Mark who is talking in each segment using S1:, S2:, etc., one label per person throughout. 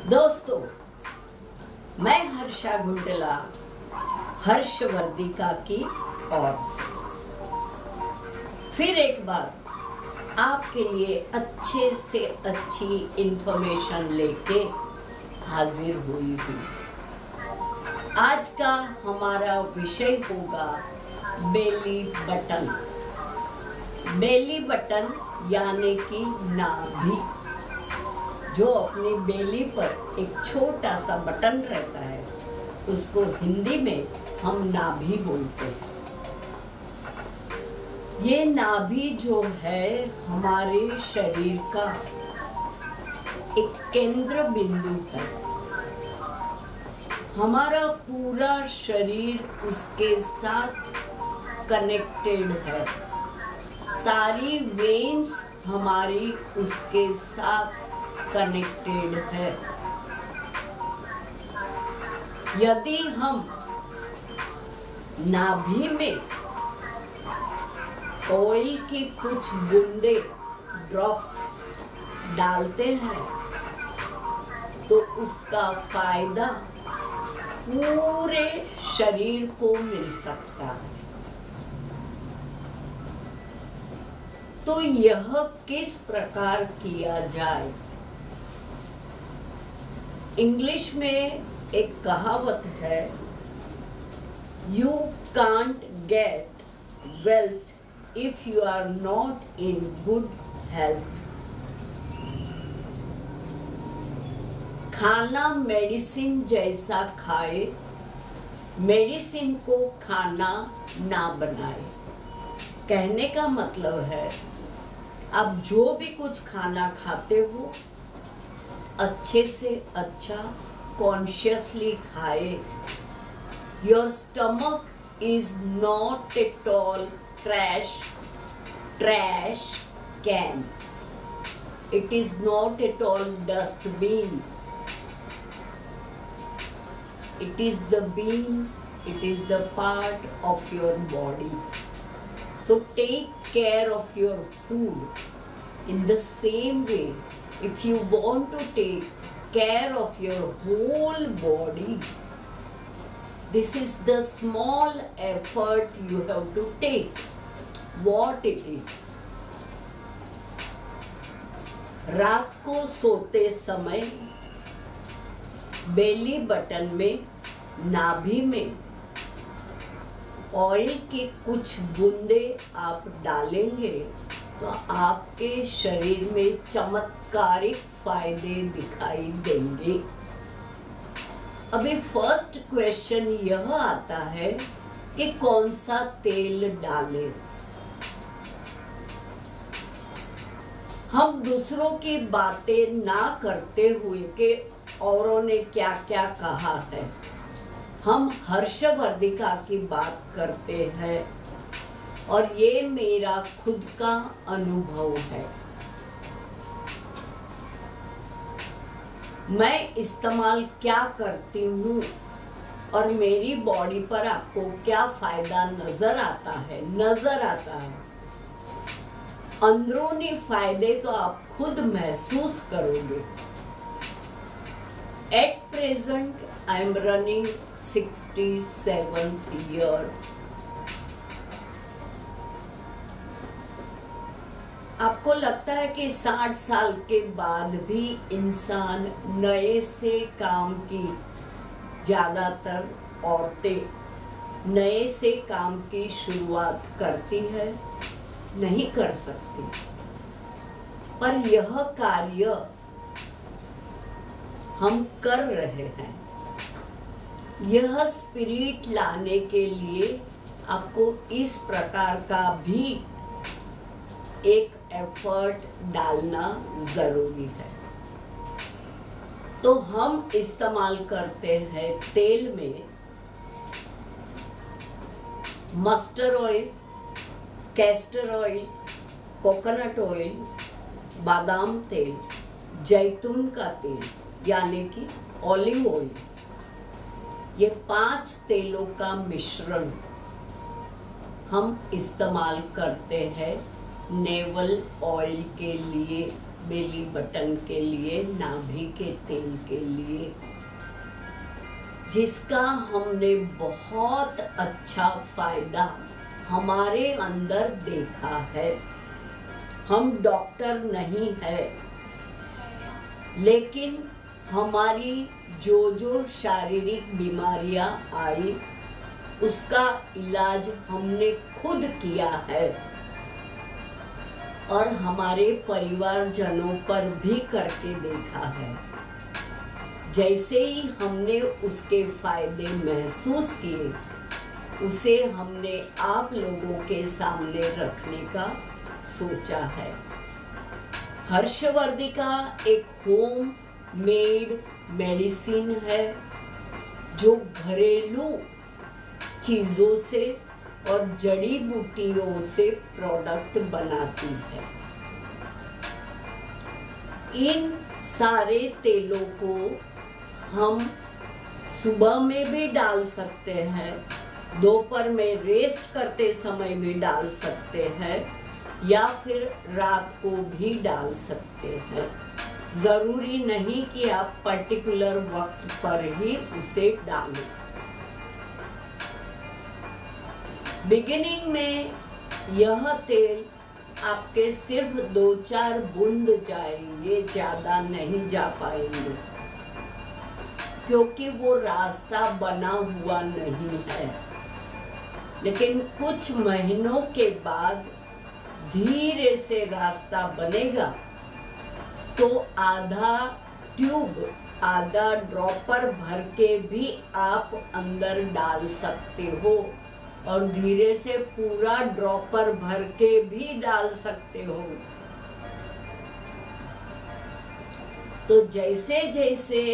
S1: दोस्तों, मैं हर्षा गुंटला हर्षवर्धिका की ओर से फिर एक बार आपके लिए अच्छे से अच्छी इंफॉर्मेशन लेके हाजिर हुई हूँ। आज का हमारा विषय होगा बेली बटन। बेली बटन यानी कि नाभि। जो अपनी बेली पर एक छोटा सा बटन रहता है उसको हिंदी में हम नाभि बोलते हैं। ये नाभि जो है हमारे शरीर का एक केंद्र बिंदु है। हमारा पूरा शरीर उसके साथ कनेक्टेड है। सारी वेन्स हमारी उसके साथ कनेक्टेड है। यदि हम नाभि में ऑयल की कुछ बूंदे ड्रॉप्स डालते हैं तो उसका फायदा पूरे शरीर को मिल सकता है। तो यह किस प्रकार किया जाए? इंग्लिश में एक कहावत है, you can't get wealth if you are not in good health. खाना मेडिसिन जैसा खाए, मेडिसिन को खाना ना बनाए। कहने का मतलब है, आप जो भी कुछ खाना खाते हो अच्छे से अच्छा कॉन्शियसली खाए। Your stomach is not at all trash can. It is not at all dustbin. It is the bean, it is the part of your body. So take care of your food. In the same way, if you want to take care of your whole body, this is the small effort you have to take. What it is? रात को सोते समय बेली button में, नाभि में oil की कुछ बूंदे आप डालेंगे तो आपके शरीर में चमत्कारिक फायदे दिखाई देंगे। अभी फर्स्ट क्वेश्चन यह आता है कि कौन सा तेल डालें। हम दूसरों की बातें ना करते हुए कि औरों ने क्या क्या कहा है, हम हर्षवर्धिका की बात करते हैं और ये मेरा खुद का अनुभव है। मैं इस्तेमाल क्या करती हूँ और मेरी बॉडी पर आपको क्या फायदा नजर आता है। अंदरूनी फायदे तो आप खुद महसूस करोगे। At present, I am running 67th year. आपको लगता है कि 60 साल के बाद भी इंसान नए से काम की, ज्यादातर औरतें नए से काम की शुरुआत करती है? नहीं कर सकती। पर यह कार्य हम कर रहे हैं। यह स्पिरिट लाने के लिए आपको इस प्रकार का भी एक एफर्ट डालना जरूरी है। तो हम इस्तेमाल करते हैं तेल में mustard oil, castor oil, coconut oil, बादाम तेल, जैतून का तेल यानी कि ऑलिव ऑयल। ये 5 तेलों का मिश्रण हम इस्तेमाल करते हैं नेवल ऑयल के लिए बेली बटन के लिए, नाभि के तेल के लिए, जिसका हमने बहुत अच्छा फायदा हमारे अंदर देखा है। हम डॉक्टर नहीं है, लेकिन हमारी जो शारीरिक बीमारियां आई उसका इलाज हमने खुद किया है और हमारे परिवारजनों पर भी करके देखा है। जैसे ही हमने उसके फायदे महसूस किए, उसे हमने आप लोगों के सामने रखने का सोचा है। हर्षवर्धिका एक होम मेड मेडिसिन है जो घरेलू चीज़ों से और जड़ी बूटियों से प्रोडक्ट बनाती है। इन सारे तेलों को हम सुबह में भी डाल सकते हैं, दोपहर में रेस्ट करते समय भी डाल सकते हैं, या फिर रात को भी डाल सकते हैं। ज़रूरी नहीं कि आप पर्टिकुलर वक्त पर ही उसे डालें। बिगिनिंग में यह तेल आपके सिर्फ 2-4 बूंद जाएंगे, ज़्यादा नहीं जा पाएंगे, क्योंकि वो रास्ता बना हुआ नहीं है। लेकिन कुछ महीनों के बाद धीरे से रास्ता बनेगा, तो आधा ट्यूब, आधा ड्रॉपर भर के भी आप अंदर डाल सकते हो और धीरे से पूरा ड्रॉपर भर के भी डाल सकते हो। तो जैसे जैसे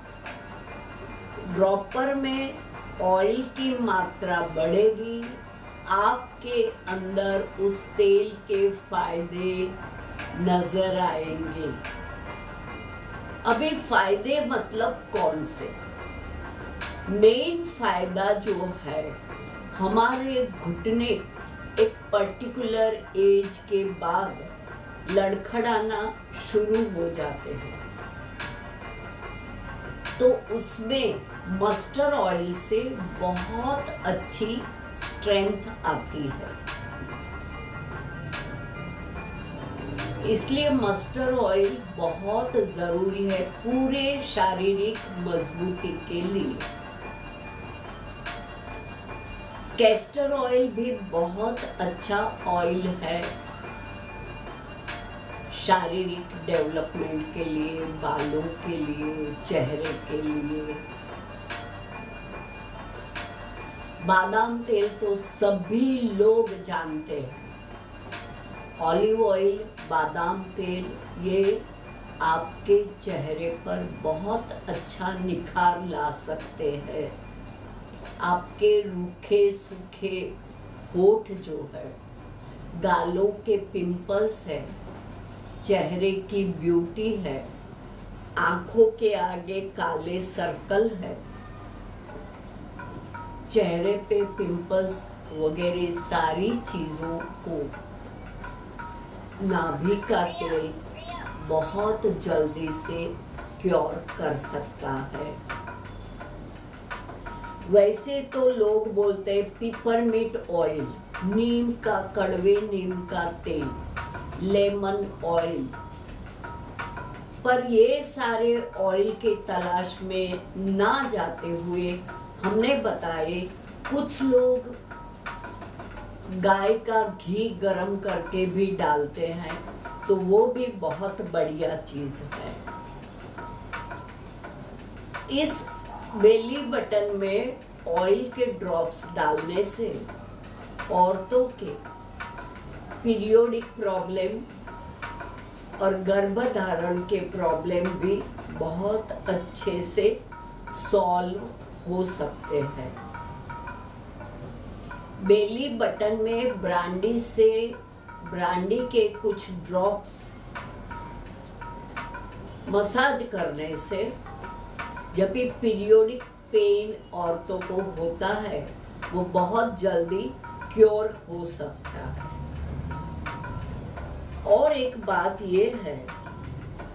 S1: ड्रॉपर में ऑयल की मात्रा बढ़ेगी, आपके अंदर उस तेल के फायदे नजर आएंगे। अभी फायदे मतलब कौन से? मेन फायदा जो है, हमारे घुटने एक पर्टिकुलर एज के बाद लड़खड़ाना शुरू हो जाते हैं, तो उसमें मस्टर्ड ऑयल से बहुत अच्छी स्ट्रेंथ आती है। इसलिए मस्टर्ड ऑयल बहुत ज़रूरी है पूरे शारीरिक मजबूती के लिए। कैस्टर ऑयल भी बहुत अच्छा ऑयल है शारीरिक डेवलपमेंट के लिए, बालों के लिए, चेहरे के लिए। बादाम तेल तो सभी लोग जानते हैं। ऑलिव ऑयल, बादाम तेल, ये आपके चेहरे पर बहुत अच्छा निखार ला सकते हैं। आपके रूखे सूखे होठ जो है, गालों के पिंपल्स है, चेहरे की ब्यूटी है, आंखों के आगे काले सर्कल है, चेहरे पे पिंपल्स वगैरह सारी चीज़ों को नाभि का तेल बहुत जल्दी से क्योर कर सकता है। वैसे तो लोग बोलते हैं पिपरमिंट ऑयल, नीम का, कड़वे नीम का तेल, लेमन ऑयल, पर ये सारे ऑयल के तलाश में ना जाते हुए हमने बताए कुछ लोग गाय का घी गरम करके भी डालते हैं, तो वो भी बहुत बढ़िया चीज़ है। इस बेली बटन में ऑयल के ड्रॉप्स डालने से औरतों के पीरियोडिक प्रॉब्लम और गर्भधारण के प्रॉब्लम भी बहुत अच्छे से सॉल्व हो सकते हैं। बेली बटन में ब्रांडी के कुछ ड्रॉप्स मसाज करने से जब भी पीरियोडिक पेन औरतों को होता है, वो बहुत जल्दी क्योर हो सकता है। और एक बात ये है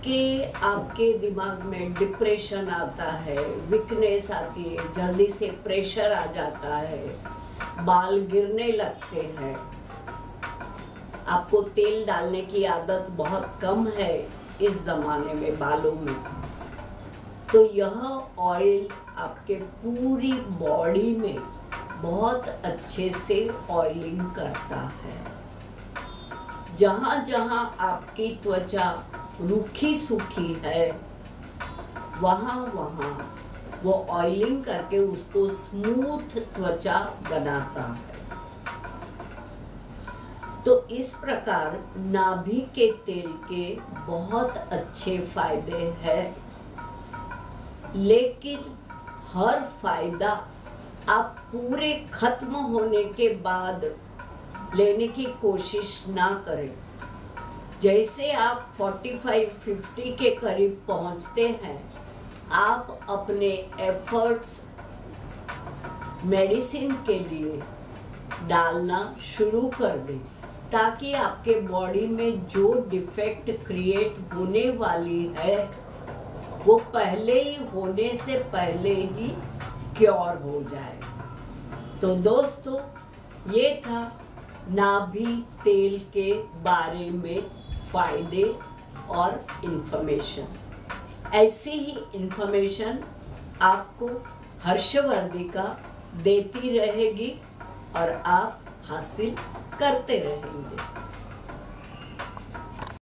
S1: आपके दिमाग में डिप्रेशन आता है, वीकनेस आती है, जल्दी से प्रेशर आ जाता है, बाल गिरने लगते हैं, आपको तेल डालने की आदत बहुत कम है इस ज़माने में बालों में, तो यह ऑयल आपके पूरी बॉडी में बहुत अच्छे से ऑयलिंग करता है। जहाँ जहाँ आपकी त्वचा रूखी सूखी है, वहाँ वहाँ वो ऑयलिंग करके उसको स्मूथ त्वचा बनाता है। तो इस प्रकार नाभि के तेल के बहुत अच्छे फायदे हैं, लेकिन हर फायदा आप पूरे खत्म होने के बाद लेने की कोशिश ना करें। जैसे आप 45-50 के करीब पहुंचते हैं, आप अपने एफर्ट्स मेडिसिन के लिए डालना शुरू कर दें, ताकि आपके बॉडी में जो डिफेक्ट क्रिएट होने वाली है वो पहले ही होने से पहले ही क्योर हो जाए। तो दोस्तों, ये था नाभि तेल के बारे में फायदे और इन्फॉर्मेशन। ऐसी ही इन्फॉर्मेशन आपको हर्षवर्धिका देती रहेगी और आप हासिल करते रहेंगे।